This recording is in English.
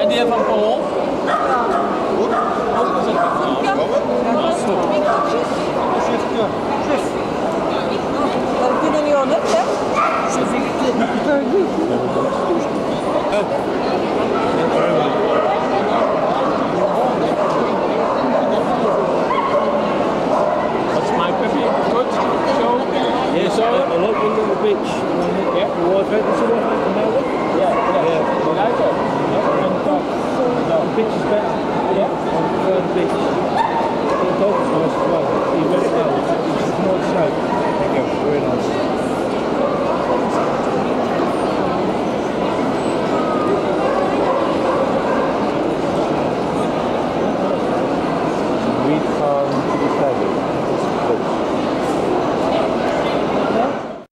idee van Paul? Kunnen jullie ook net, hè? What's my puppy? Good? So? Yes, I like the little beach. Yeah. The white red, is the white red from Melbourne? Yeah. You like it? The beach is better.